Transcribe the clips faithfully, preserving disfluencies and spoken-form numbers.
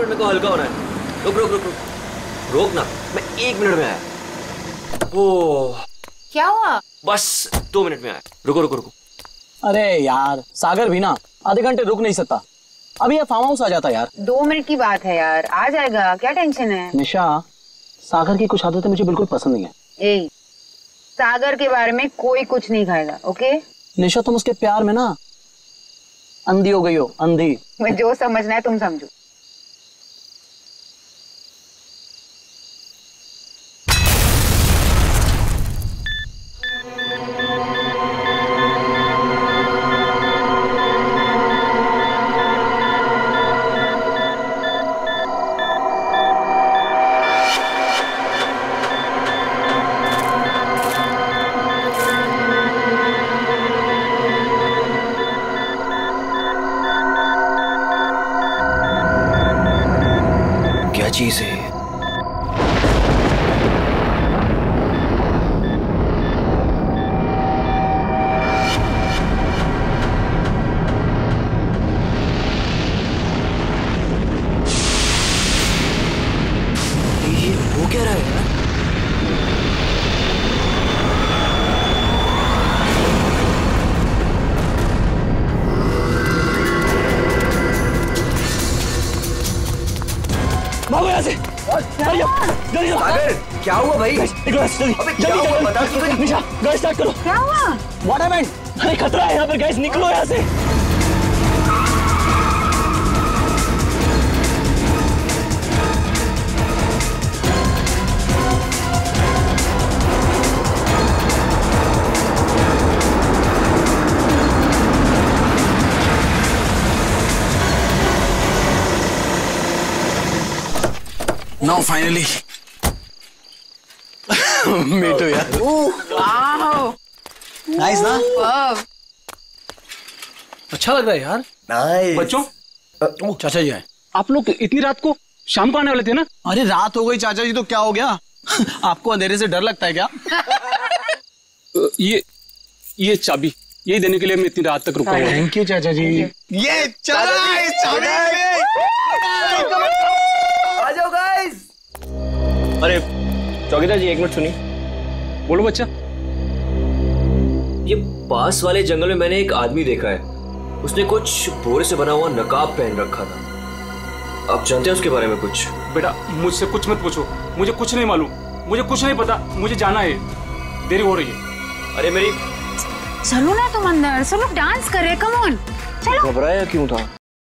Minute में को हल्का होना है। रुक रुक रुक रुक रोक ना, मैं एक मिनट में आया। ओह क्या हुआ? बस दो मिनट में आया। रुको रुको रुको। अरे यार सागर भी ना आधे घंटे रुक नहीं सकता, अभी ये फार्म हाउस आ जाता यार। दो मिनट की बात है यार, आ जाएगा, क्या टेंशन है? निशा, सागर की कुछ आदतें मुझे बिल्कुल पसंद नहीं है। ए, सागर के बारे में कोई कुछ नहीं खाएगा, ओके? निशा तुम उसके प्यार में ना अंधी हो गई हो, अंधी। मैं जो समझना है तुम समझो। चीज है ये, वो क्या रहा है यार? भागो यहाँ से। सागर क्या हुआ भाई? जल्दी अबे क्या हुआ बता तो। निशा गाड़ी स्टार्ट करो। क्या हुआ? What happened? अरे खतरा है यहाँ पर, गाइस निकलो यहाँ से। Now finally. Me too यार। वाह, नाइस ना? अच्छा लग रहा है यार। नाइस। बच्चों, ओ चाचा जी आए। आप लोग इतनी रात को शाम को आने वाले थे ना? अरे रात हो गई चाचा जी तो क्या हो गया? आपको अंधेरे से डर लगता है क्या? ये ये चाबी यही देने के लिए मैं इतनी रात तक रुका हूँ। थैंक यू चाचा जी। ये चला इस चाबी। आ जाओ गाइस। अरे चौकीदार जी एक मिनट सुनिए। बोलो बच्चा। ये पास वाले जंगल में मैंने एक आदमी देखा है, उसने कुछ बोरे से बना हुआ नकाब पहन रखा था। आप जानते हैं उसके बारे में कुछ? बेटा मुझसे कुछ मत पूछो, मुझे कुछ नहीं मालूम, मुझे कुछ नहीं पता, मुझे जाना है, देरी हो रही है। अरे मेरी चलो ना तुम अंदर, सब लोग डांस कर रहे, कम ऑन चलो। घबराया क्यों था?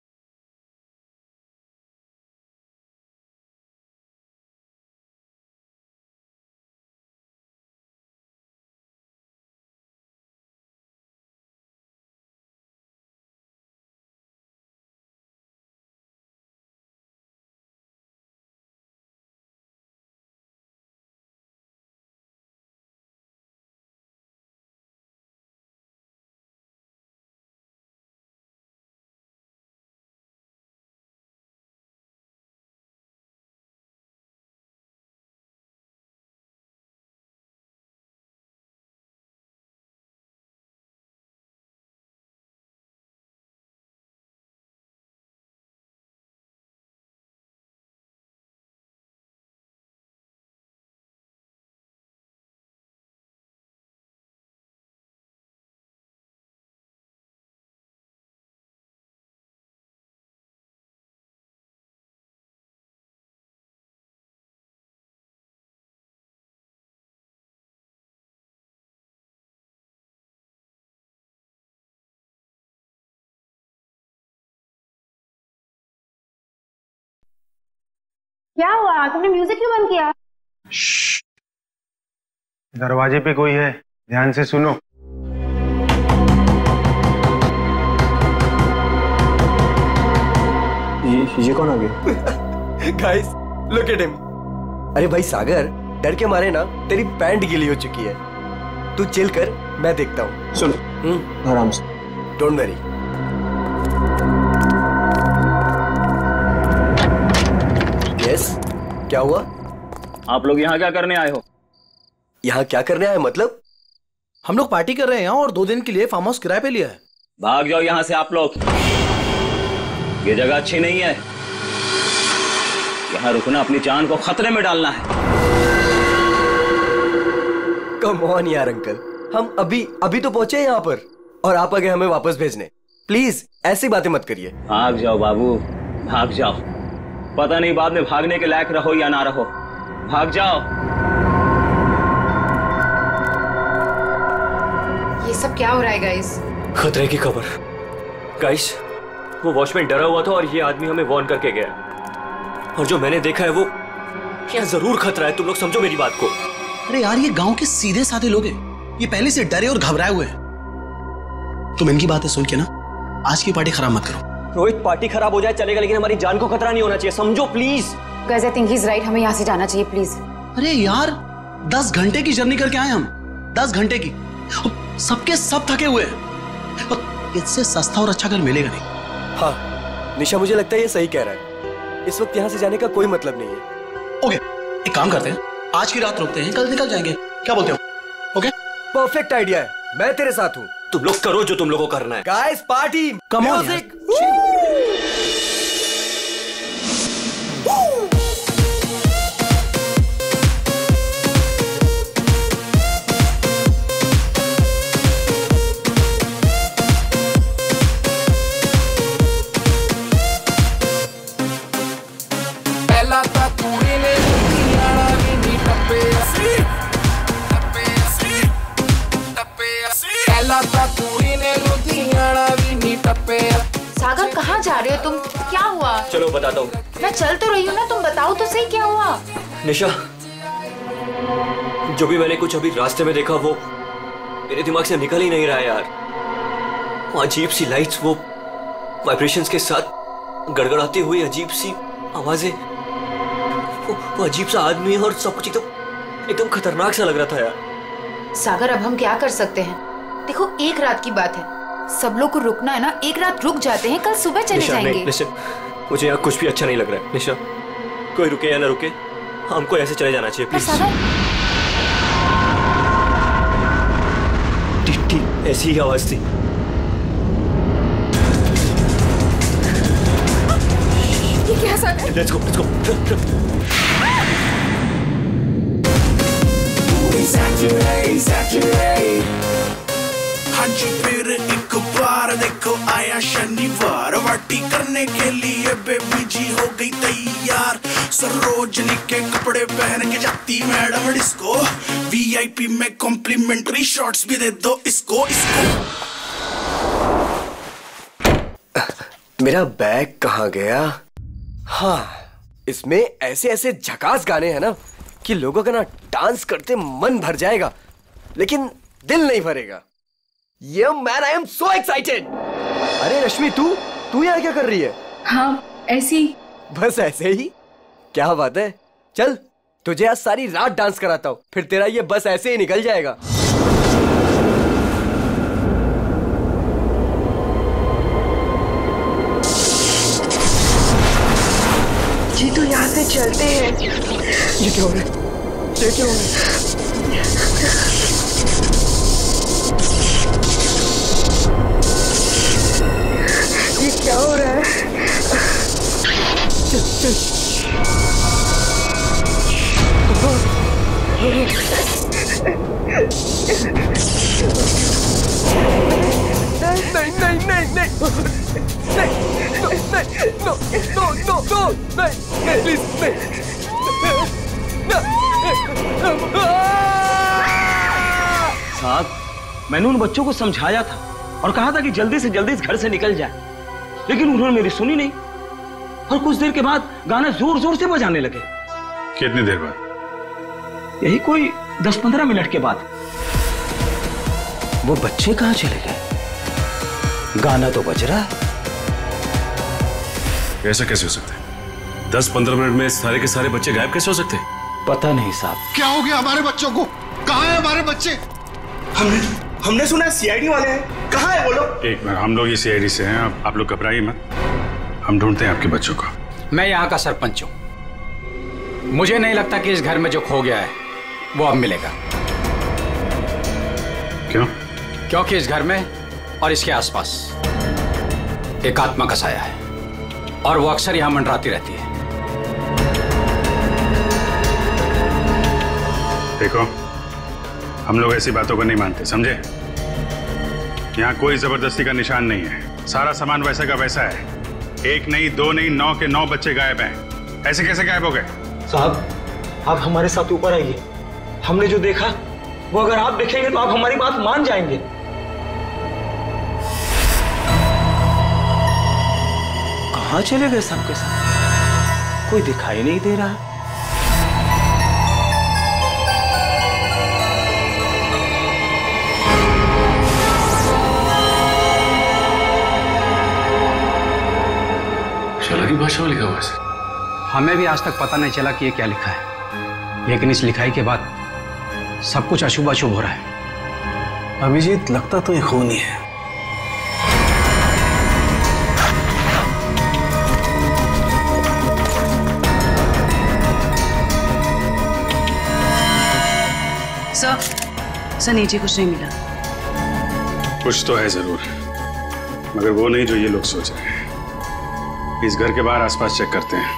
क्या हुआ? तुमने म्यूजिक क्यों बंद किया? दरवाजे पे कोई है, ध्यान से सुनो। ये ये कौन आ गया? Guys look at him. अरे भाई सागर, डर के मारे ना तेरी पैंट गीली हो चुकी है। तू चिल कर, मैं देखता हूँ। सुन आराम से। Don't worry. यस, क्या हुआ? आप लोग यहाँ क्या करने आए हो? यहाँ क्या करने आए मतलब? हम लोग पार्टी कर रहे हैं यहाँ और दो दिन के लिए फार्म हाउस किराए पे लिया है। भाग जाओ यहाँ से आप लोग, ये जगह अच्छी नहीं है। यहाँ रुकना अपनी जान को खतरे में डालना है। कम ऑन यार अंकल, हम अभी अभी तो पहुंचे यहाँ पर और आप आ गए हमें वापस भेजने। प्लीज ऐसी बातें मत करिए। भाग जाओ बाबू, भाग जाओ। पता नहीं बाद में भागने के लायक रहो या ना रहो। भाग जाओ। ये सब क्या हो रहा है गाइस? खतरे की खबर। गाइस, वो वॉचमैन डरा हुआ था और ये आदमी हमें वार्न करके गया। और जो मैंने देखा है वो क्या जरूर खतरा है। तुम लोग समझो मेरी बात को। अरे यार, ये गांव के सीधे साधे लोग हैं। ये पहले से डरे और घबराए हुए हैं। तुम इनकी बातें सुन के ना आज की पार्टी खराब मत करो। रोहित, पार्टी खराब हो जाए चलेगा, लेकिन हमारी जान को खतरा नहीं होना चाहिए, समझो please. Guys, I think he is right, हमें यहाँ से जाना चाहिए प्लीज। अरे यार, दस घंटे की जर्नी करके आए हम। दस घंटे की। सबके सब थके हुए हैं। इससे सस्ता और अच्छा घर मिलेगा नहीं। हाँ निशा, मुझे लगता है ये सही कह रहा है। इस वक्त यहाँ से जाने का कोई मतलब नहीं है। ओके, एक काम करते हैं, आज की रात रुकते हैं, कल निकल जाएंगे। क्या बोलते हो? ओके, परफेक्ट आइडिया है, मैं तेरे साथ हूँ। तुम लोग करो जो तुम लोगों को करना है। Guys, party, come on music. Sagar, कहाँ जा रहे हो तुम? क्या हुआ? चलो बताता हूँ। मैं चल तो रही हूँ ना, तुम बताओ तो सही क्या हुआ? निशा, जो भी मैंने कुछ अभी रास्ते में देखा वो मेरे दिमाग से निकल ही नहीं रहा है यार। वो अजीब सी लाइट्स, वो वाइब्रेशंस के साथ गड़गड़ाती हुई अजीब सी आवाजें, वो, वो अजीब सा आदमी और सब कुछ एकदम एकदम खतरनाक सा लग रहा था यार। सागर, अब हम क्या कर सकते हैं? देखो, एक रात की बात है, सब लोग को रुकना है ना, एक रात रुक जाते हैं, कल सुबह चले जाएंगे। निशा, मुझे यहाँ कुछ भी अच्छा नहीं लग रहा है। निशा, कोई रुके या ना रुके, हमको ऐसे चले जाना चाहिए प्लीज। सागर, ठीक ठीक ऐसी ही आवाज थी। ये क्या सागर? Let's go, let's go. हाँ जी, फिर एक बार देखो आया शनिवार, पार्टी करने के लिए बेबी जी हो गई तैयार। सरोजनी के कपड़े पहन के जाती मैडम डिस्को। वीआईपी में कॉम्प्लीमेंट्री शॉट्स भी दे दो इसको इसको। मेरा बैग कहाँ गया? हाँ, इसमें ऐसे ऐसे झकास गाने हैं ना कि लोगों का ना डांस करते मन भर जाएगा, लेकिन दिल नहीं भरेगा। ये man, I am so excited. अरे रश्मि, तू तू यहाँ क्या कर रही है? हाँ, ऐसी। बस ऐसे ही? क्या बात है, चल तुझे आज सारी रात डांस कराता हूँ, फिर तेरा ये बस ऐसे ही निकल जाएगा। जी तो यहाँ से चलते हैं। ये क्या हो रहा है? ये क्या हो रहा है? ये क्या हो रहा है? चल चल। नहीं नहीं नहीं नहीं नहीं नो नहीं नो नो नो नो नहीं नहीं प्लीज नहीं। साहब, मैंने उन बच्चों को समझाया था और कहा था कि जल्दी से जल्दी इस घर से निकल जाए, लेकिन उन्होंने मेरी सुनी नहीं और कुछ देर के बाद गाना जोर जोर से बजाने लगे। कितनी देर बाद? यही कोई दस पंद्रह मिनट के बाद। वो बच्चे कहाँ चले गए? गाना तो बज रहा है। ऐसा कैसे हो सकता है? दस पंद्रह मिनट में सारे के सारे बच्चे गायब कैसे हो सकते हैं? पता नहीं साहब। क्या हो गया हमारे बच्चों को? कहाँ है हमारे बच्चे? हमने हमने सुना सीआईडी वाले हैं, कहाँ है वो लोग? एक मिनट, हम लोग ये सीआईडी से हैं, आप, आप लोग घबराइए मत, हम ढूंढते हैं आपके बच्चों को। मैं यहाँ का सरपंच हूँ, मुझे नहीं लगता कि इस घर में जो खो गया है वो अब मिलेगा। क्यों? क्योंकि इस घर में और इसके आसपास एक आत्मा का साया है और वो अक्सर यहाँ मंडराती रहती है। देखो, हम लोग ऐसी बातों को नहीं मानते, समझे? यहाँ कोई जबरदस्ती का निशान नहीं है। सारा सामान वैसा का वैसा है। एक नहीं, दो नहीं, नौ के नौ बच्चे गायब हैं। ऐसे कैसे गायब हो गए? साहब, आप हमारे साथ ऊपर आइए। हमने जो देखा वो अगर आप देखेंगे तो आप हमारी बात मान जाएंगे। कहां चले गए सबके साथ? कोई दिखाई नहीं दे रहा। चला की भाषा में लिखा हुआ है। हमें भी आज तक पता नहीं चला कि ये क्या लिखा है, लेकिन इस लिखाई के बाद सब कुछ अशुभ अशुभ हो रहा है। अभिजीत, लगता तो ये खून ही है। सर, सर नीचे कुछ नहीं मिला। कुछ तो है जरूर, मगर वो नहीं जो ये लोग सोच रहे हैं। इस घर के बाहर आसपास चेक करते हैं।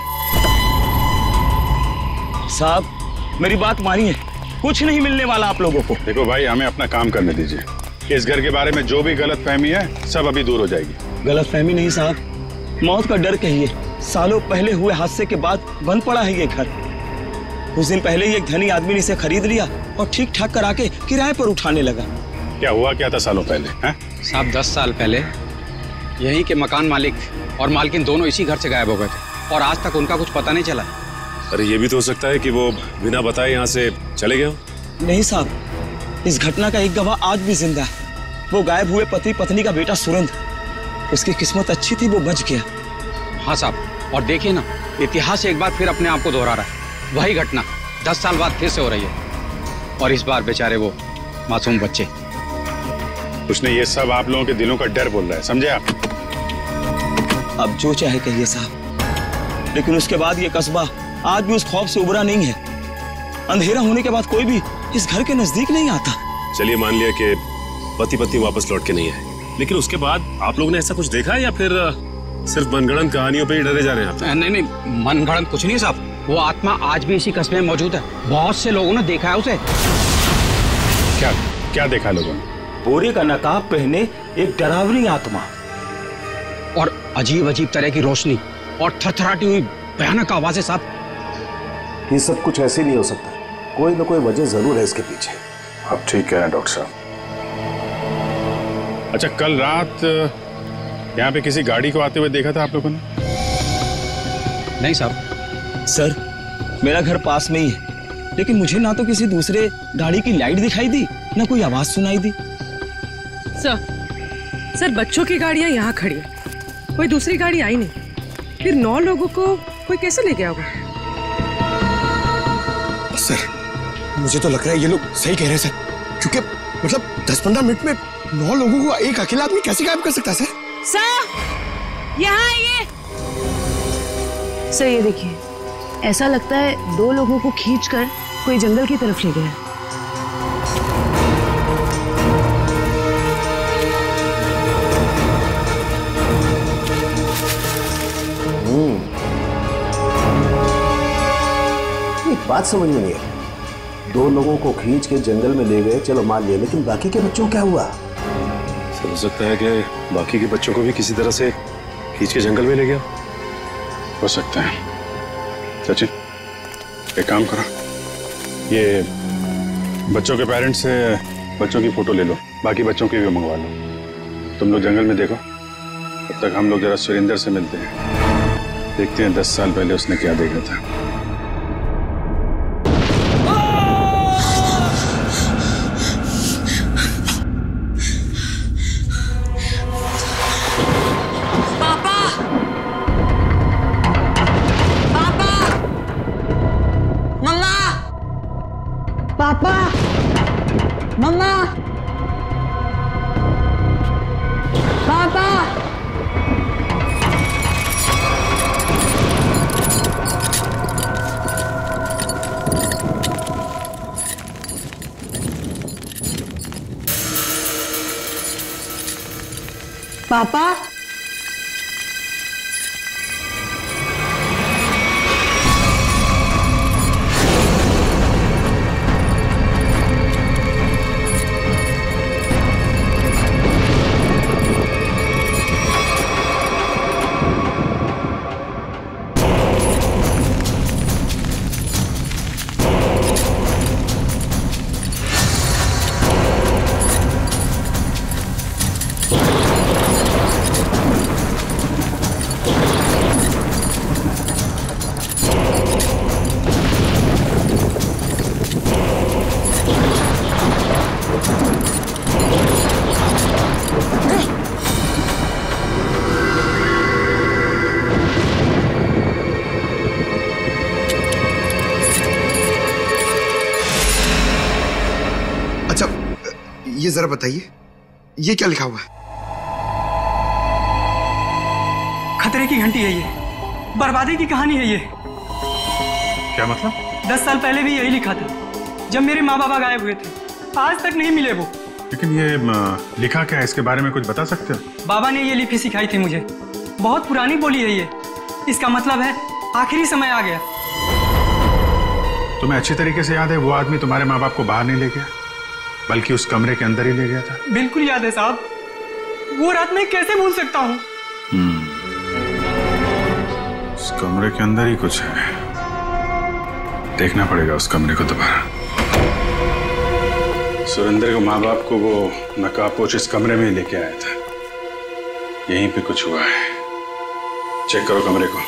साहब, मेरी बात मानिए, कुछ नहीं मिलने वाला आप लोगों को। देखो भाई, हमें अपना काम करने दीजिए। इस घर के बारे में जो भी गलत फहमी है सब अभी दूर हो जाएगी। गलत फहमी नहीं साहब, मौत का डर कहिए। सालों पहले हुए हादसे के बाद बंद पड़ा है ये घर। कुछ दिन पहले ही एक धनी आदमी ने इसे खरीद लिया और ठीक ठाक करा के किराए पर उठाने लगा। क्या हुआ क्या था सालों पहले? है साहब, दस साल पहले यहीं के मकान मालिक और मालकिन दोनों इसी घर से गायब हो गए थे और आज तक उनका कुछ पता नहीं चला। अरे ये भी तो हो सकता है कि वो बिना बताए यहाँ से चले गए हो। नहीं साहब, इस घटना का एक गवाह आज भी जिंदा है। वो गायब हुए पति पत्नी का बेटा सुरेंद्र। उसकी किस्मत अच्छी थी, वो बच गया। हाँ साहब, और देखिए ना, इतिहास एक बार फिर अपने आप को दोहरा रहा है। वही घटना दस साल बाद फिर से हो रही है और इस बार बेचारे वो मासूम बच्चे। उसने ये सब आप लोगों के दिलों का डर बोल रहा है, समझे आप? अब जो चाहे कहिए साहब, लेकिन उसके बाद ये कस्बा आज भी उस खौफ से उबरा नहीं है। अंधेरा होने के बाद कोई भी इस घर के नजदीक नहीं आता। चलिए मान लिया कि पति पत्नी वापस लौट के नहीं आए, लेकिन उसके बाद आप लोगों ने ऐसा कुछ देखा है या फिर सिर्फ मनगढ़ंत कहानियों पे ही डरे जा रहे हैं आप? नहीं नहीं, मनगढ़ंत कुछ नहीं साहब। वो आत्मा आज भी इसी कस्बे में मौजूद है। बहुत से लोगों ने देखा है उसे। क्या क्या देखा लोगों ने? बोरे का नकाब पहने एक डरावनी आत्मा और अजीब अजीब तरह की रोशनी और थरथराती हुई भयानक आवाजें साहब। ये सब कुछ ऐसे नहीं हो सकता, कोई ना कोई वजह जरूर है इसके पीछे। आप ठीक कह रहे हैं डॉक्टर साहब। अच्छा, कल रात यहाँ पे किसी गाड़ी को आते हुए देखा था आप लोगों ने? नहीं साहब। सर, मेरा घर पास में ही है, लेकिन मुझे ना तो किसी दूसरे गाड़ी की लाइट दिखाई दी, ना कोई आवाज सुनाई दी। सर, सर बच्चों की गाड़ियां यहाँ खड़ी है, कोई दूसरी गाड़ी आई नहीं। फिर नौ लोगों को कोई कैसे ले गया होगा? सर, मुझे तो लग रहा है ये लोग सही कह रहे हैं सर, क्योंकि मतलब दस पंद्रह मिनट में नौ लोगों को एक अकेला आदमी कैसे गायब कर सकता है सर? सर, यहाँ आइए। सर ये देखिए, ऐसा लगता है दो लोगों को खींचकर कोई जंगल की तरफ ले गया। बात समझ में नहीं है। दो लोगों को खींच के जंगल में ले गए, चलो मान लिया, लेकिन बाकी के बच्चों क्या हुआ? सर, हो सकता है कि बाकी के बच्चों को भी किसी तरह से खींच के जंगल में ले गया। हो सकता है। सचिन, एक काम करो, ये बच्चों के पेरेंट्स से बच्चों की फोटो ले लो, बाकी बच्चों की भी मंगवा लो। तुम लोग जंगल में देखो, तब तक हम लोग जरा सुरेंद्र से मिलते हैं, देखते हैं दस साल पहले उसने क्या देखा था। पापा, मम्मा, पापा, पापा, ये जरा बताइए, ये क्या लिखा हुआ है? खतरे की घंटी है ये, बर्बादी की कहानी है ये। क्या मतलब? दस साल पहले भी यही लिखा था, जब मेरे माँ बाबा गायब हुए थे। आज तक नहीं मिले वो। लेकिन ये म, लिखा क्या है, इसके बारे में कुछ बता सकते हो? बाबा ने ये लिपि सिखाई थी मुझे, बहुत पुरानी बोली है ये। इसका मतलब है आखिरी समय आ गया। तुम्हें अच्छी तरीके से याद है वो आदमी तुम्हारे माँ बाप को बाहर नहीं ले गया, बल्कि उस कमरे के अंदर ही ले गया था? बिल्कुल याद है साहब, वो रात मैं कैसे भूल सकता हूँ। उस कमरे के अंदर ही कुछ है, देखना पड़ेगा उस कमरे को दोबारा। सुरेंद्र के माँ बाप को वो नकाबपोश इस कमरे में ही लेके आया था, यहीं पे कुछ हुआ है। चेक करो कमरे को।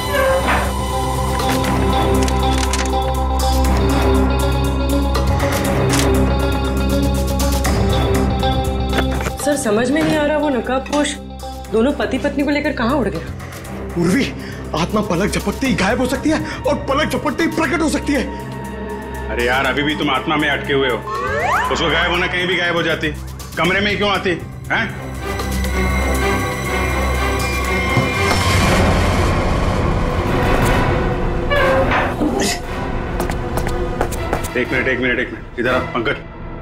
सर समझ में नहीं आ रहा, वो नकाबपोश दोनों पति पत्नी को लेकर कहाँ उड़ गया? उर्वी, आत्मा पलक झपकते ही गायब हो सकती है और पलक झपकते ही प्रकट हो सकती है। अरे यार, अभी भी तुम आत्मा में अटके हुए हो। उसको गायब होना कहीं भी गायब हो जाती, कमरे में ही क्यों आती हैं? एक मिनट एक मिनट एक मिनट इधर आ पंकज,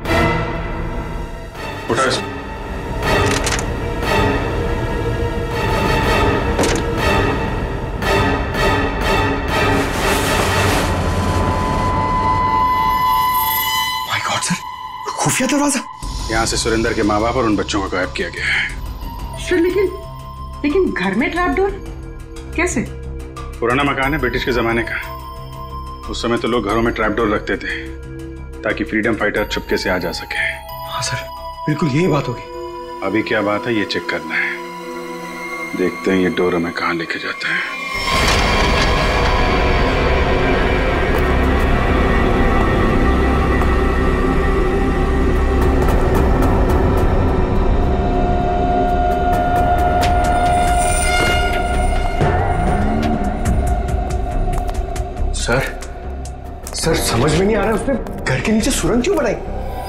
उठा इसको। खुफिया दरवाजा। यहाँ से सुरेंद्र के माँ बाप और उन बच्चों को गायब किया गया है। सर लेकिन लेकिन घर में ट्रैप डोर कैसे? पुराना मकान है ब्रिटिश के जमाने का। उस समय तो लोग घरों में ट्रैप डोर रखते थे ताकि फ्रीडम फाइटर चुपके से आ जा सके। हाँ सर, बिल्कुल यही बात होगी। अभी क्या बात है ये चेक करना है, देखते हैं ये डोर हमें कहाँ लेके जाता है। सर सर समझ में नहीं आ रहा, उसने घर के नीचे सुरंग क्यों बनाई?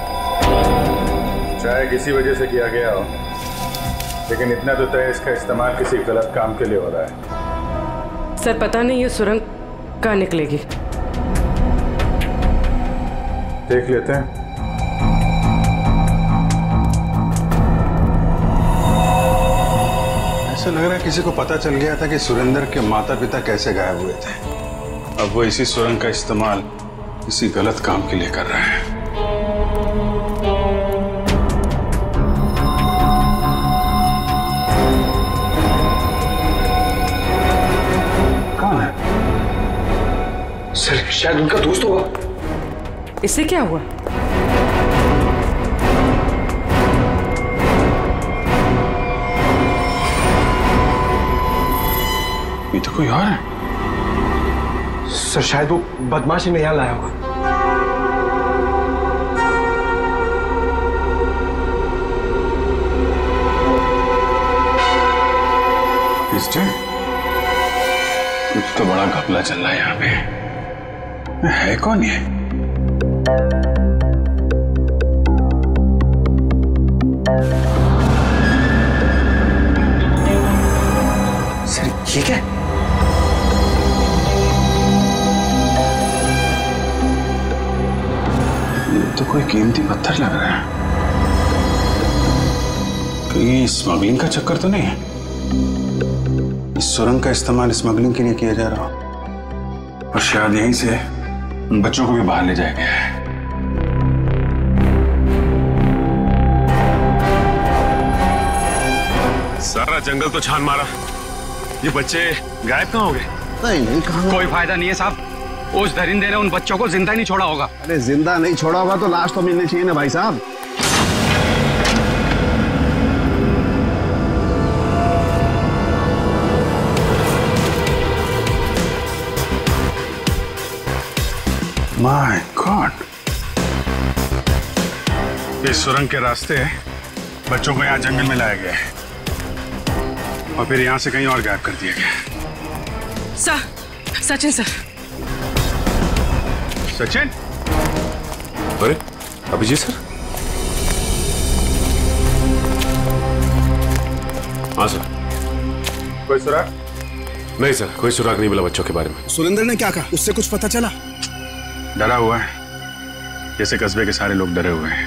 चाहे किसी वजह से किया गया हो, लेकिन इतना तो तय इसका इस्तेमाल किसी गलत काम के लिए हो रहा है। सर पता नहीं ये सुरंग कहाँ निकलेगी। देख लेते हैं। ऐसा लग रहा है किसी को पता चल गया था कि सुरेंद्र के माता पिता कैसे गायब हुए थे। अब वो इसी सुरंग का इस्तेमाल किसी गलत काम के लिए कर रहा है। कौन है? सर शायद उनका दोस्त होगा। इससे क्या हुआ? ये तो कोई और है। सर शायद वो बदमाश इन्हें यहाँ लाया होगा। कुछ तो बड़ा घपला चल रहा है यहाँ पे। है कौन ये? सर ये क्या है? तो कोई कीमती पत्थर लग रहा है। कहीं स्मगलिंग का चक्कर तो नहीं है? इस सुरंग का इस्तेमाल स्मगलिंग के लिए किया जा रहा हो और शायद यहीं से उन बच्चों को भी बाहर ले जाया गया है। सारा जंगल तो छान मारा, ये बच्चे गायब कहाँ हो गए? नहीं नहीं कहाँ? कोई फायदा नहीं है साहब, उस दरिंदे ने उन बच्चों को जिंदा नहीं छोड़ा होगा। अरे जिंदा नहीं छोड़ा होगा तो लाश तो मिलनी चाहिए ना भाई साहब। माय गॉड, इस सुरंग के रास्ते बच्चों को यहाँ जंगल में लाया गया है और फिर यहाँ से कहीं और गायब कर दिया गया। Sir, Sachin sir. सचिन? अरे अभिजीत सर, हाँ सर। कोई सुराग? नहीं सर, कोई सुराग नहीं मिला बच्चों के बारे में। सुरेंद्र ने क्या कहा? उससे कुछ पता चला? डरा हुआ है, जैसे कस्बे के सारे लोग डरे हुए हैं।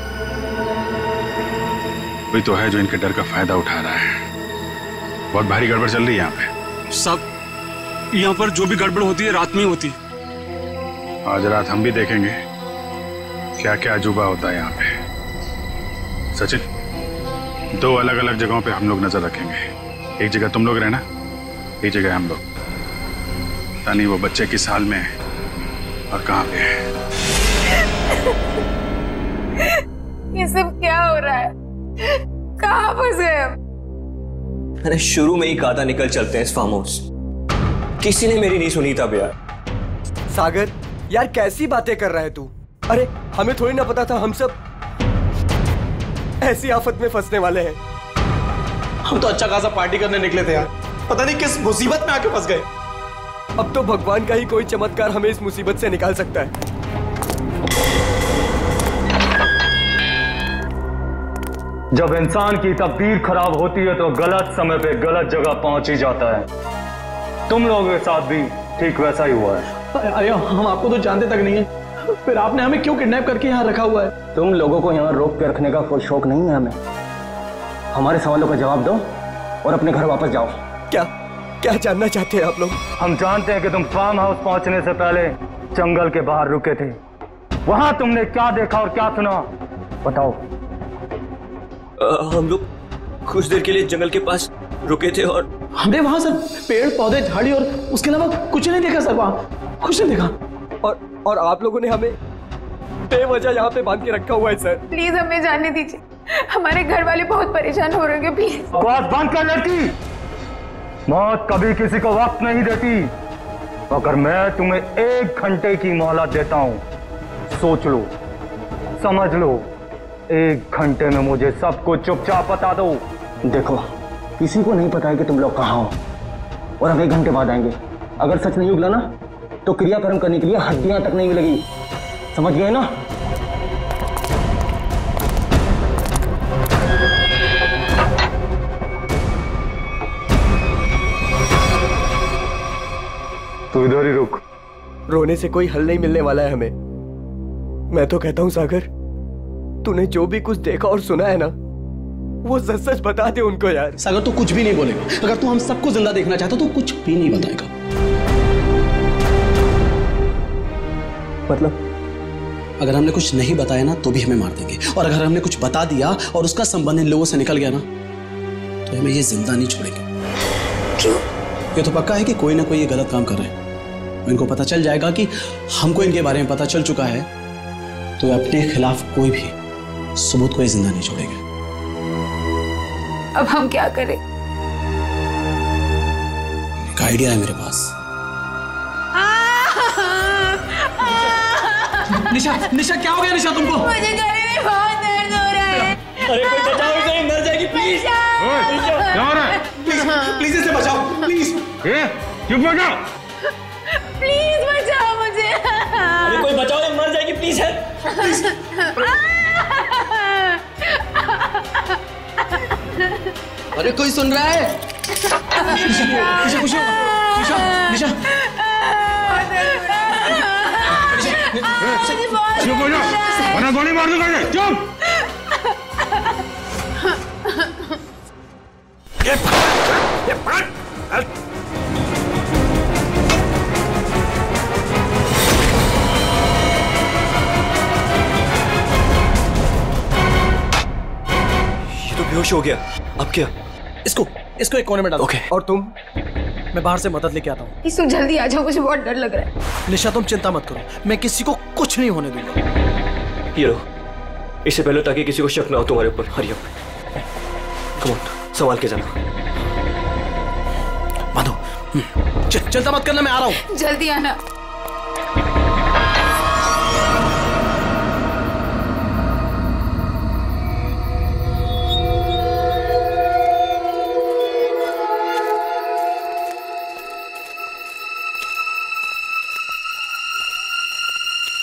कोई तो है जो इनके डर का फायदा उठा रहा है। बहुत भारी गड़बड़ चल रही है यहाँ पे। सब यहाँ पर जो भी गड़बड़ होती है रात में ही होती है। आज रात हम भी देखेंगे क्या क्या अजूबा होता है यहाँ पे। सचिन, दो अलग अलग जगहों पे हम लोग नजर रखेंगे। एक जगह तुम लोग रहना, एक जगह हम लोग। तानी वो बच्चे किस हाल में है और कहाँ पे है। ये सब क्या हो रहा है? कहाँ फंस गए हम? अरे शुरू में ही कहा था निकल चलते हैं इस फार्म हाउस। किसी ने मेरी नहीं सुनी तब यार। सागर यार कैसी बातें कर रहा है तू? अरे हमें थोड़ी ना पता था हम सब ऐसी आफत में फंसने वाले हैं। हम तो अच्छा खासा पार्टी करने निकले थे यार, पता नहीं किस मुसीबत में आके फंस गए। अब तो भगवान का ही कोई चमत्कार हमें इस मुसीबत से निकाल सकता है। जब इंसान की तकदीर खराब होती है तो गलत समय पे गलत जगह पहुंच ही जाता है। तुम लोगों के साथ भी ठीक वैसा ही हुआ है। अरे हम आपको तो जानते तक नहीं है, फिर आपने हमें क्यों किडनैप करके यहाँ रखा हुआ है? तुम लोगों को यहाँ रोक के रखने का कोई शौक नहीं है हमें। हमारे सवालों का जवाब दो और अपने घर वापस जाओ। क्या क्या जानना चाहते हैं आप लोग? हम जानते हैं कि तुम फार्म हाउस पहुंचने से पहले जंगल के बाहर रुके थे। वहां तुमने क्या देखा और क्या सुना, बताओ। आ, हम लोग कुछ देर के लिए जंगल के पास रुके थे और हमने वहां सर पेड़ पौधे झाड़ी और उसके अलावा कुछ नहीं देखा सर। वहां कुछ नहीं देखा। और और आप लोगों ने हमें बेवजह यहाँ पे बांध के रखा हुआ है सर। प्लीज हमें जाने दीजिए, हमारे घर वाले बहुत परेशान हो रहे हैं। प्लीज आवाज बंद कर लड़की। मौत कभी किसी को वक्त नहीं देती। अगर मैं तुम्हें एक घंटे की मोहलत देता हूं, सोच लो, समझ लो, एक घंटे में मुझे सब कुछ चुपचाप बता दो। देखो किसी को नहीं पता है कि तुम लोग कहाँ हो और हम एक घंटे बाद आएंगे। अगर सच नहीं उगला ना तो क्रियाक्रम करने के लिए हड्डियां तक नहीं मिलेगी। समझ गए ना? तू इधर ही रुक। रोने से कोई हल नहीं मिलने वाला है हमें। मैं तो कहता हूं सागर, तूने जो भी कुछ देखा और सुना है ना, वो सच सच बता दे उनको यार। सागर तू कुछ भी नहीं बोलेगा। अगर तू हम सबको जिंदा देखना चाहता तो कुछ भी नहीं बताएगा। मतलब अगर हमने कुछ नहीं बताया ना तो भी हमें मार देंगे, और अगर हमने कुछ बता दिया और उसका संबंध इन लोगों से निकल गया ना तो हमें ये जिंदा नहीं छोड़ेंगे। क्यों? ये तो पक्का है कि कोई ना कोई ये गलत काम कर रहे हैं। इनको पता चल जाएगा कि हमको इनके बारे में पता चल चुका है, तो अपने खिलाफ कोई भी सबूत को ये जिंदा नहीं छोड़ेंगे। अब हम क्या करें? एक आइडिया है मेरे पास। निशा, निशा क्या हो गया निशा तुमको? मुझे गले में बहुत दर्द हो रहा है। अरे कोई बचाओ इसे, मर जाएगी प्लीज। क्या हो रहा है? प्लीज प्लीज इसे बचाओ प्लीज। चुप हो जाओ। प्लीज बचाओ मुझे। अरे कोई बचाओ, ये मर जाएगी प्लीज। है अरे कोई सुन रहा है? निशा निशा कुछ निशा निशा चुप हो जाओ वरना गोली मार दूंगा। चुप। ये तो बेहोश हो गया। अब क्या? इसको इसको एक कोने में डालो। ओके। और तुम? मैं बाहर से मदद लेके आता हूँ। इसको जल्दी आ जाओ, मुझे बहुत डर लग रहा है। निशा तुम चिंता मत करो, मैं किसी को कुछ नहीं होने दूंगा। ये लो, इससे पहले ताकि किसी को शक ना हो तुम्हारे ऊपर। हरी अप, कम ऑन, संभाल के जाना। बांधो। चिंता मत करना, मैं आ रहा हूँ। जल्दी आना।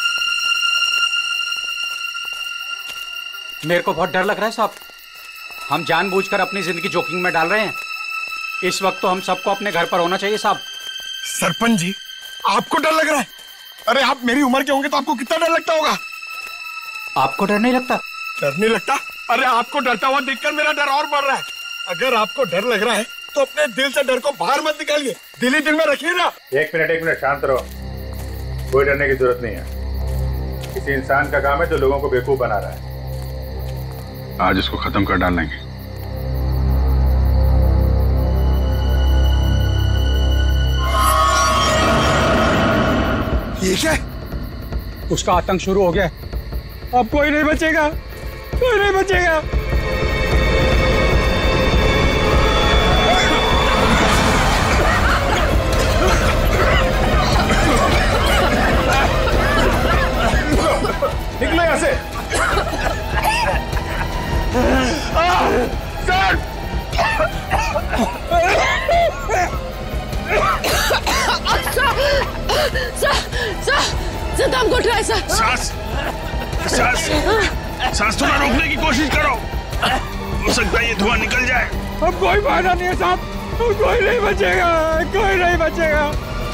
मेरे को बहुत डर लग रहा है साहब। हम जानबूझकर अपनी जिंदगी जोखिम में डाल रहे हैं। इस वक्त तो हम सबको अपने घर पर होना चाहिए साहब। सरपंच जी, आपको डर लग रहा है? अरे आप मेरी उम्र के होंगे तो आपको कितना डर लगता होगा? आपको डर नहीं लगता? डर नहीं लगता? अरे आपको डरता हुआ देखकर मेरा डर और बढ़ रहा है। अगर आपको डर लग रहा है तो अपने दिल से डर को बाहर मत निकालिए, दिल ही दिल में रखिए ना। एक मिनट एक मिनट शांत रहो, कोई डरने की जरूरत नहीं है। किसी इंसान का काम है जो लोगों को बेवकूफ बना रहा है। आज इसको खत्म कर डालेंगे। ये क्या? उसका आतंक शुरू हो गया। अब कोई नहीं बचेगा, कोई नहीं बचेगा। निकलो यहाँ से। सर! सर, सर, सदाम को उठाए सर। सांस, सांस, सांस थोड़ा रोकने की कोशिश करो। हो सकता है ये धुआं निकल जाए। अब कोई फायदा नहीं है साहब, कोई नहीं बचेगा, कोई नहीं बचेगा।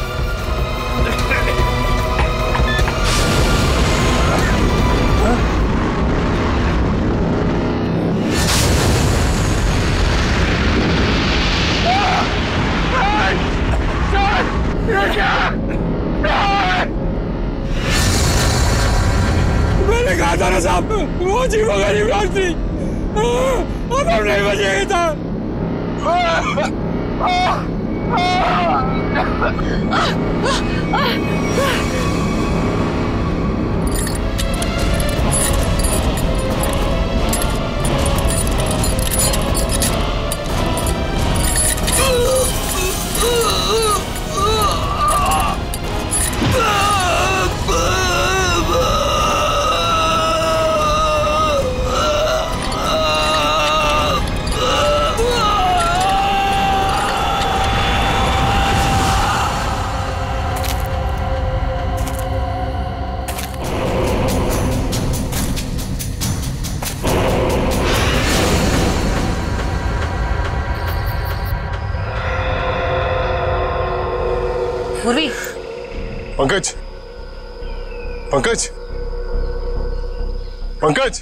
मैंने कहा था ना साहब, वो जीवो गरीब राज थी। अब हम नहीं बचेंगे साहब। पूर्वी, पंकज, पंकज, पंकज।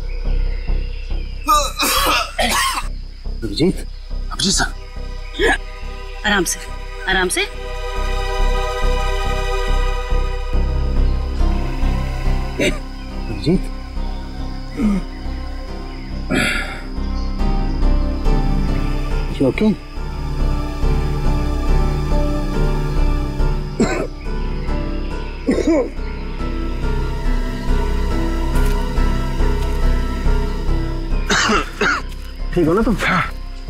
अभिजीत, अभिजीत सर, आराम से, आराम से। Abhijit, you okay? ठीक हो ना तुम? हाँ,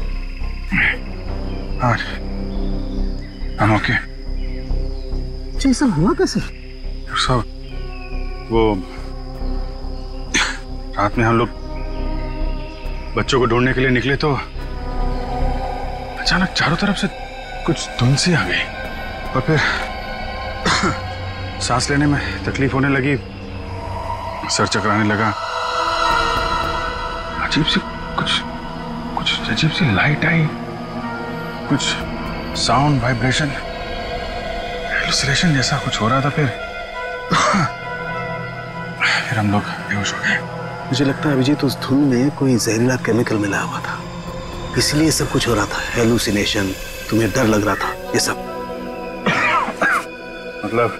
I'm okay। ये सब हुआ कैसे? सब वो रात में हम लोग बच्चों को ढूंढने के लिए निकले तो अचानक चारों तरफ से कुछ धुंध सी आ गई और फिर सांस लेने में तकलीफ होने लगी, सर चकराने लगा, अजीब सी कुछ कुछ अजीब सी लाइट आई, कुछ साउंड वाइब्रेशन हेलुसिनेशन जैसा कुछ हो रहा था। फिर फिर हम लोग बेहोश हो गए। मुझे लगता है अभिजीत उस धुंध में कोई जहरीला केमिकल मिला हुआ था, इसलिए सब कुछ हो रहा था। हेलुसिनेशन, तुम्हें डर लग रहा था, ये सब। मतलब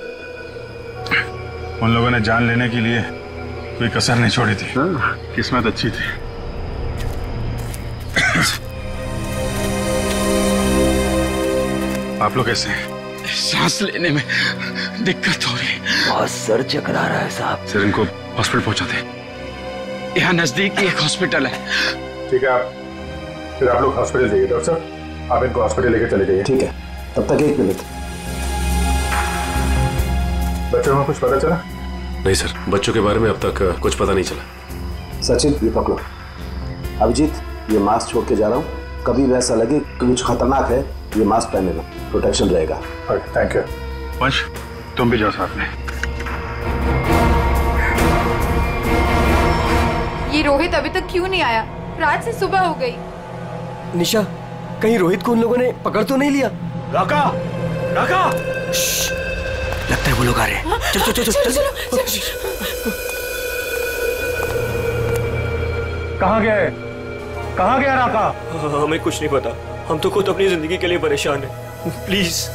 उन लोगों ने जान लेने के लिए कोई कसर नहीं छोड़ी थी। हाँ। किस्मत अच्छी थी। आप लोग कैसे हैं? सांस लेने में दिक्कत हो रही है। बहुत सर चकरा रहा है साहब। सर इनको हॉस्पिटल पहुंचा दे। यहाँ नजदीक ही एक हॉस्पिटल है। ठीक है, आप फिर आप लोग हॉस्पिटल जाइए। डॉक्टर साहब, आप इनको हॉस्पिटल लेके चले जाइए। ठीक है, तब तक एक मिनट। बच्चों में कुछ पता चला? नहीं सर, बच्चों के बारे में अब तक कुछ पता नहीं चला। सचिन, ये पकड़ो। अभिजीत, ये मास्क छोड़ के जा रहा हूँ, कभी भी ऐसा लगे कि कुछ खतरनाक है, ये मास्क पहन लेना, प्रोटेक्शन रहेगा। Thank you. वंश, तुम भी जाओ साथ में। ये रोहित अभी तक क्यों नहीं आया? रात से सुबह हो गई। निशा, कहीं रोहित को उन लोगों ने पकड़ तो नहीं लिया? राका, राका! लगता है वो लोग आ रहे हैं। चल चल चल चल चल। कहाँ गए? कहाँ गया राका? हमें कुछ नहीं पता, हम तो खुद अपनी जिंदगी के लिए परेशान हैं। प्लीज।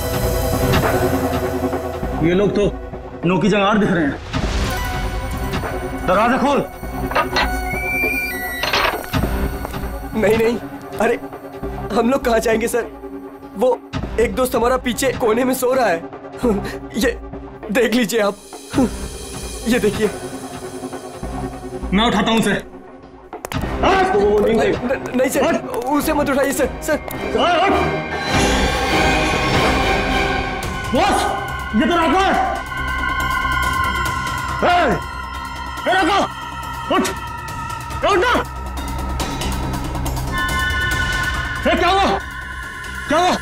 ये लोग तो नौ की जंगार दिख रहे हैं। दरवाजा खोल। नहीं नहीं, अरे हम लोग कहाँ जाएंगे सर? वो एक दोस्त हमारा पीछे कोने में सो रहा है। ये देख लीजिए आप, ये देखिए। मैं उठाता हूँ उसे। नहीं, नहीं सर, उसे मत उठाइए सर। सर बॉस, ये तो राका है। ए, ए राका, उठ, उठ ना। ए, क्या हुआ? क्या हुआ?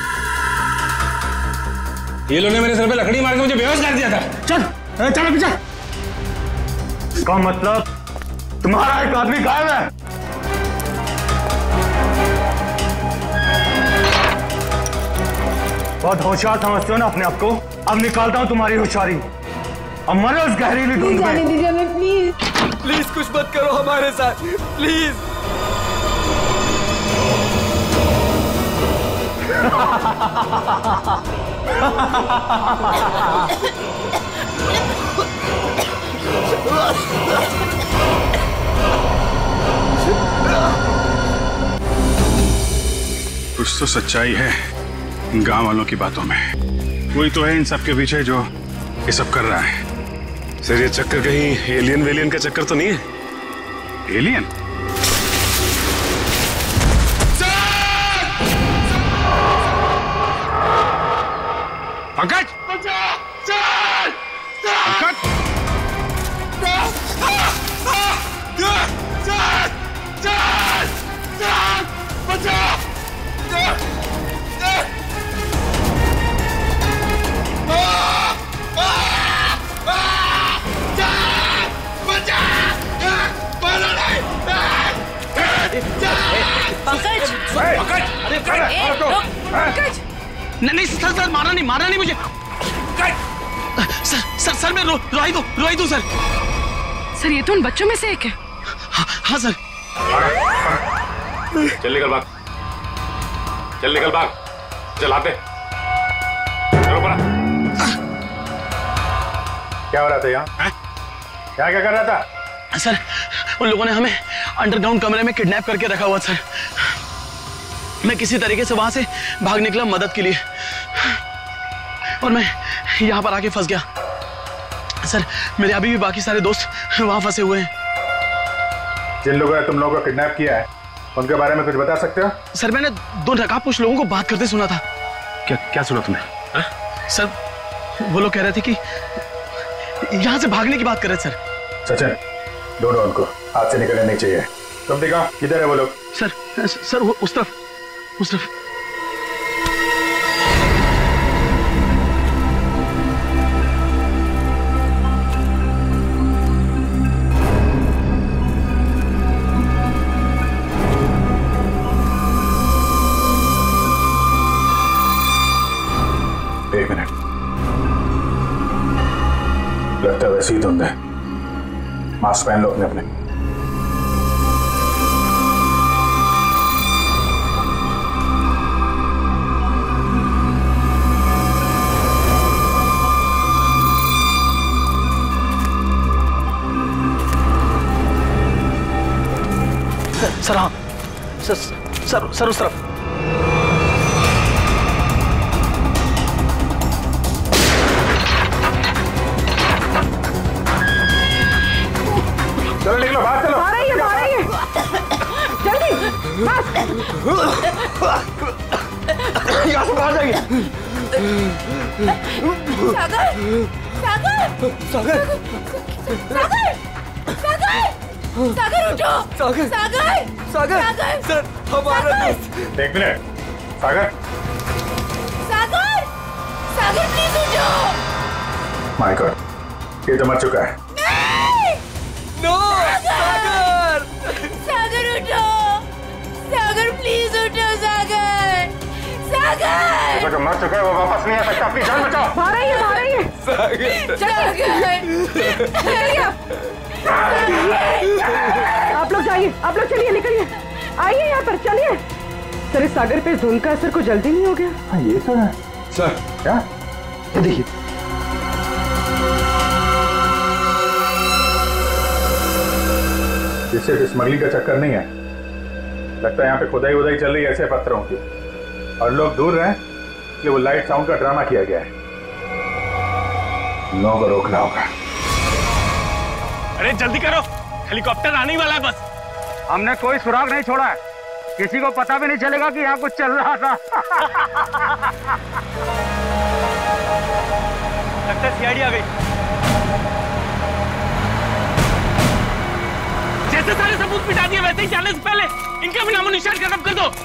ये लोगों ने मेरे सर पे लकड़ी मार के मुझे बेहोश कर दिया था। चल, ए, चल पीछे। इसका मतलब तुम्हारा एक आदमी गायब है। बहुत होशियार समझते हो ना अपने आप को? अब निकालता हूं तुम्हारी होशियारी। अब मरो उस गहरीली धुंध में। जाने दीजिए हमें प्लीज। प्लीज कुछ मत करो हमारे साथ, प्लीज। कुछ तो सच्चाई है इन गांव वालों की बातों में। कोई तो है इन सब के पीछे जो ये सब कर रहा है। सर ये चक्कर कहीं एलियन वेलियन का चक्कर तो नहीं है? एलियन? पंकज! पंकज! पंकज! पंकज! नहीं नहीं सर, सर मारा नहीं, मारा नहीं मुझे। सर सर सर मैं रो, रोहित हूँ, रोहित हूँ सर। सर ये तो उन बच्चों में से एक है। हाँ, हाँ सर। चल निकल भाग, चल निकल भाग, चल आते। चलो पड़ा। क्या हो रहा था यहाँ? क्या क्या कर रहा था? सर उन लोगों ने हमें अंडरग्राउंड कमरे में किडनैप करके रखा हुआ सर। मैं किसी तरीके से वहां से भाग निकला मदद के लिए और मैं यहाँ पर आके फंस गया सर। मेरे अभी भी बाकी सारे दोस्त वहां फंसे हुए हैं। जिन लोगों ने तुम लोगों को किडनैप किया है उनके बारे में कुछ बता सकते हो? सर मैंने दो नकाबपोश लोगों को बात करते सुना था। क्या क्या सुना तुमने? हा? सर वो लोग कह रहे थे कि यहाँ से भागने की बात कर रहे थे सर। सचिन, ढूंढो उनको, हाथ से निकलने नहीं चाहिए। तुम दिखाओ किधर है वो लोग? सर सर वो उस तरफ, उस तरफ। एक मिनट, लगता है वैसे ही धुंध है। मास्क पहन लो अपने अपने। सर हाँ सर सर सर उस तरफ। चलो निकलो, बाहर चलो। आ रही है, आ रही है। जल्दी बस। यहाँ से बाहर जाइए। सागर, सागर, सागर, सागर, सागर, सागर उठो। सागर, सागर, सागर, सागर, सर हमारा दोस्त। एक मिनट, सागर, सागर, सागर प्लीज उठो। माय गॉड, ये तो मर चुका है। नहीं, नो, सागर, सागर उठो, सागर प्लीज उठो, सागर, सागर। जो मर चुका है वो वापस नहीं आ सकता, अपनी जान बचाओ। बाहर आइए, बाहर आइए। सागर, आप लोग जाइए, आप लोग चलिए, निकलिए, आइए यहाँ पर, चलिए। सर इस सागर पे धुंध का असर को जल्दी नहीं हो गया? हाँ ये सुना सर। क्या देखिए, इससे स्मगलिंग का चक्कर नहीं है, लगता है यहाँ पे खुदाई वुदाई चल रही है ऐसे पत्थरों की, और लोग दूर रहे कि वो लाइट साउंड का ड्रामा किया गया है। लोगों को रोकना होगा। अरे जल्दी करो, हेलीकॉप्टर आने वाला है बस। हमने कोई सुराग नहीं छोड़ा है, किसी को पता भी नहीं चलेगा कि यहाँ कुछ चल रहा था। लगता है सी आई डी आ गई। जैसे सारे सबूत मिटा दिए वैसे ही जाने से पहले इनका भी नामो निशान खत्म कर दो।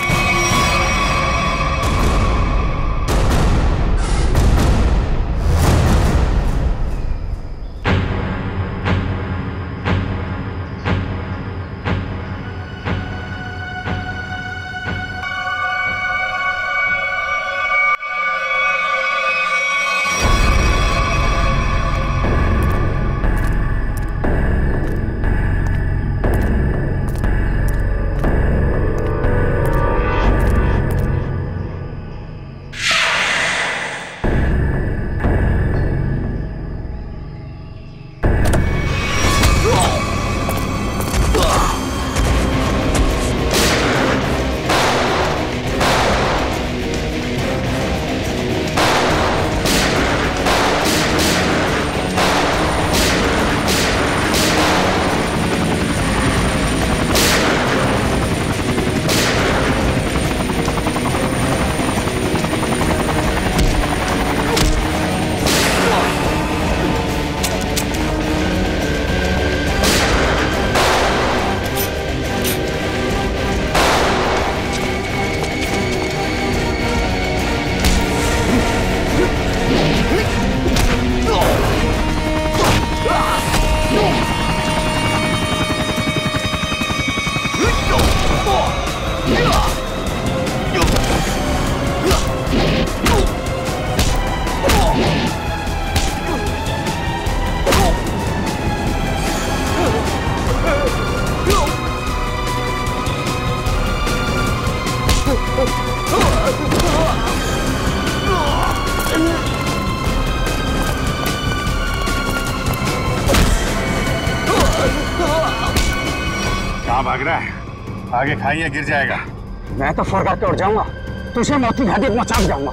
भाग रहा है, आगे खाइए, गिर जाएगा। मैं तो फरगा तोड़ जाऊंगा, तुझे मौत की घाटी पहुंचा जाऊंगा।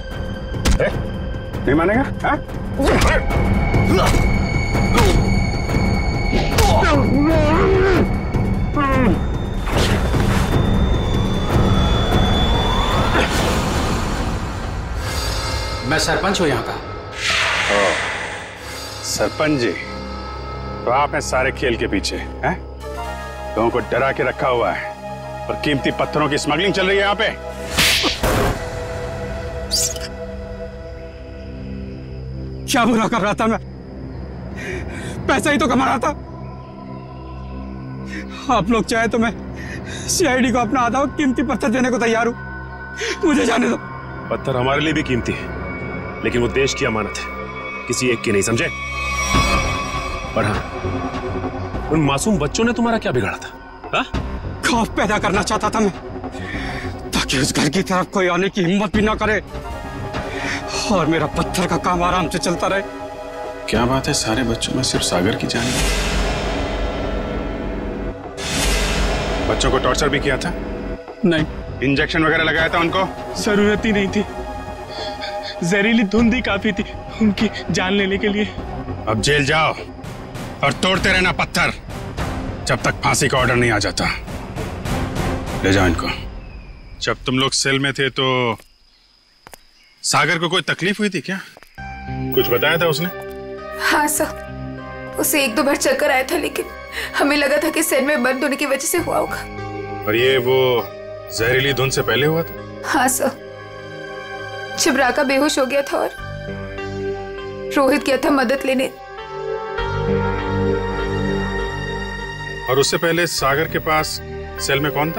नहीं मानेगा? हाँ? मैं सरपंच हूं यहाँ का। ओ, सरपंच जी, तो आप हैं सारे खेल के पीछे, हैं? लोगों को डरा के रखा हुआ है और कीमती पत्थरों की स्मगलिंग चल रही है यहाँ पे। क्या बुरा कर रहा था मैं? पैसा ही तो कमा रहा था। आप लोग चाहे तो मैं सी आई डी को अपना आधा कीमती पत्थर देने को तैयार हूं, मुझे जाने दो। पत्थर हमारे लिए भी कीमती है, लेकिन वो देश की अमानत है, किसी एक की नहीं, समझे? और हाँ, उन मासूम बच्चों ने तुम्हारा क्या बिगाड़ा था? हाँ? खौफ पैदा करना चाहता था मैं, ताकि उस घर की तरफ कोई आने की हिम्मत भी ना करे और मेरा पत्थर का काम आराम से चलता रहे। क्या बात है, सारे बच्चों में सिर्फ सागर की जान है? बच्चों को टॉर्चर भी किया था? नहीं। इंजेक्शन वगैरह लगाया था उनको? जरूरत ही नहीं थी, जहरीली धुंध ही काफी थी उनकी जान लेने के लिए। अब जेल जाओ और तोड़ते रहना पत्थर जब तक फांसी का ऑर्डर नहीं आ जाता। ले जाओ इनको। जब तुम लोग सेल में थे तो सागर को कोई तकलीफ हुई थी क्या? कुछ बताया था उसने? हाँ सर, उसे एक दो बार चक्कर आया था, लेकिन हमें लगा था कि सेल में बंद होने की वजह से हुआ होगा। और ये वो जहरीली धुंध से पहले हुआ था? हाँ सर, जब राका बेहोश हो गया था और रोहित गया था मदद लेने। और उससे पहले सागर के पास सेल में कौन था?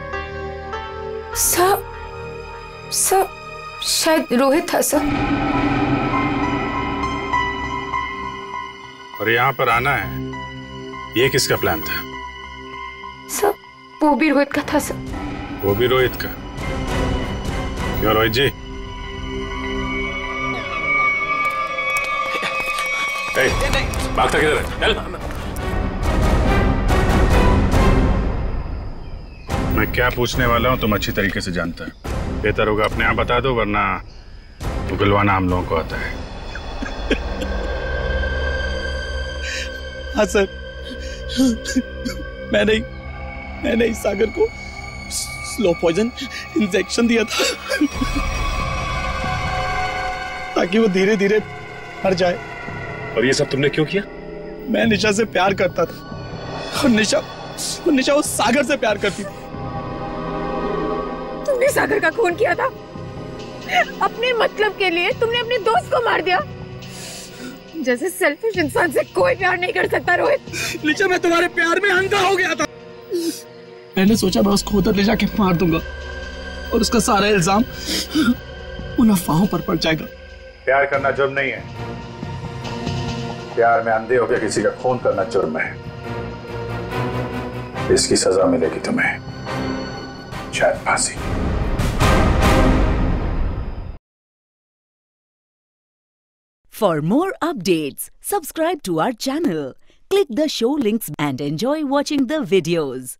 सर सर शायद रोहित था सर। और यहाँ पर आना है, ये किसका प्लान था? सर वो भी रोहित का था सर। वो भी रोहित का? क्यों रोहित जी? भागता किधर है? चल। मैं क्या पूछने वाला हूँ तुम अच्छी तरीके से जानता है। बेहतर होगा अपने आप बता दो, वरना उगलवाना हम लोगों को आता है। हाँ सर, मैंने मैंने इस सागर को स्लो पॉइजन इंजेक्शन दिया था ताकि वो धीरे धीरे मर जाए। और ये सब तुमने क्यों किया? मैं निशा से प्यार करता था और निशा और निशा उस सागर से प्यार करती थी। तुमने सागर का खून किया था अपने मतलब के लिए। तुमने अपने दोस्त को मार दिया। जैसे सेल्फिश इंसान से कोई प्यार नहीं कर सकता रोहित। निशा, मैं तुम्हारे प्यार में अंधा हो गया था। मैंने सोचा मैं उसको उधर ले जाके मार दूंगा और उसका सारा इल्जाम उन अफवाहों पर पड़ जाएगा। प्यार करना जुर्म नहीं है, प्यार में अंधे होकर किसी का खून करना जुर्म है। इसकी सजा मिलेगी तुम्हें, शायद फांसी। For more updates, subscribe to our channel, click the show links and enjoy watching the videos.